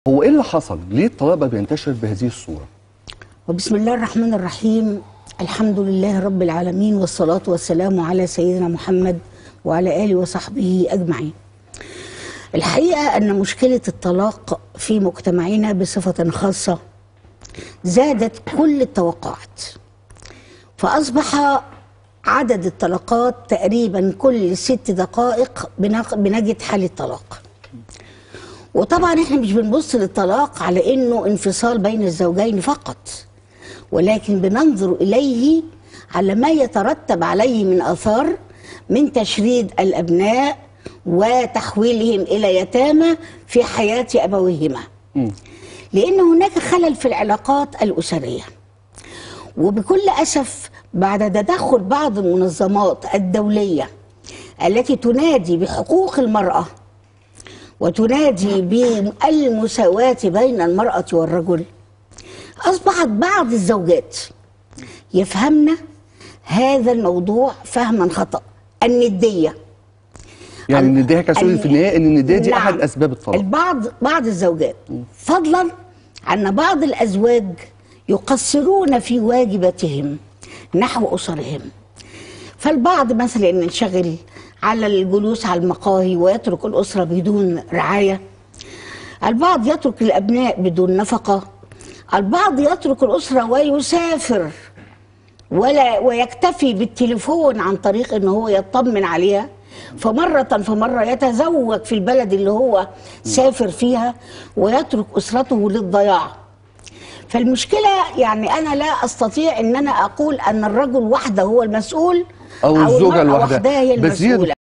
هو ايه اللي حصل؟ ليه الطلاق بقى بينتشر بهذه الصورة؟ وبسم الله الرحمن الرحيم. الحمد لله رب العالمين، والصلاة والسلام على سيدنا محمد وعلى آله وصحبه أجمعين. الحقيقة أن مشكلة الطلاق في مجتمعنا بصفة خاصة زادت كل التوقعات، فأصبح عدد الطلاقات تقريبا كل 6 دقائق بنجد حالة طلاق. وطبعا احنا مش بنبص للطلاق على انه انفصال بين الزوجين فقط، ولكن بننظر اليه على ما يترتب عليه من اثار من تشريد الابناء وتحويلهم الى يتامى في حياة ابويهما، لان هناك خلل في العلاقات الاسرية. وبكل اسف بعد تدخل بعض المنظمات الدولية التي تنادي بحقوق المرأة وتنادي بالمساواة بين المرأة والرجل، أصبحت بعض الزوجات يفهمن هذا الموضوع فهما خطأ. الندية، يعني الندية كسؤال في النهاية ان الندية دي نعم، احد اسباب الطلاق. بعض الزوجات، فضلا عن بعض الازواج يقصرون في واجباتهم نحو اسرهم. فالبعض مثلا ينشغل على الجلوس على المقاهي ويترك الأسرة بدون رعاية، البعض يترك الأبناء بدون نفقة، البعض يترك الأسرة ويسافر ويكتفي بالتليفون عن طريق أنه هو يطمن عليها، فمرة يتزوج في البلد اللي هو سافر فيها ويترك أسرته للضياع. فالمشكلة يعني أنا لا أستطيع أن أنا أقول أن الرجل وحده هو المسؤول أو الزوجة المرأة لوحدها وحدها هي المسؤولة.